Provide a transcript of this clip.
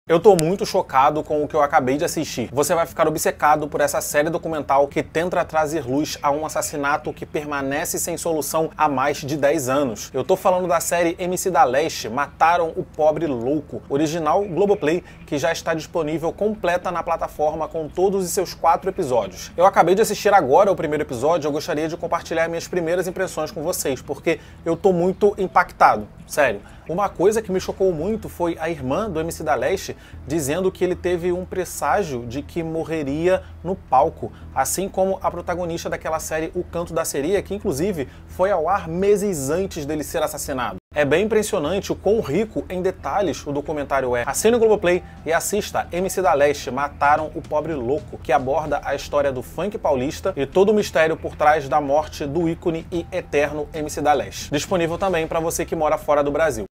Eu tô muito chocado com o que eu acabei de assistir. Você vai ficar obcecado por essa série documental que tenta trazer luz a um assassinato que permanece sem solução há mais de 10 anos. Eu tô falando da série MC da Leste, Mataram o Pobre Louco, original Globoplay, que já está disponível completa na plataforma com todos os seus 4 episódios. Eu acabei de assistir agora o primeiro episódio e eu gostaria de compartilhar minhas primeiras impressões com vocês, porque eu tô muito impactado, sério. Uma coisa que me chocou muito foi a irmã do MC da Leste dizendo que ele teve um presságio de que morreria no palco, assim como a protagonista daquela série O Canto da Sereia, que inclusive foi ao ar meses antes dele ser assassinado. É bem impressionante o quão rico em detalhes o documentário é. Assine o Globoplay e assista MC da Leste, Mataram o Pobre Louco, que aborda a história do funk paulista e todo o mistério por trás da morte do ícone e eterno MC da Leste. Disponível também para você que mora fora do Brasil.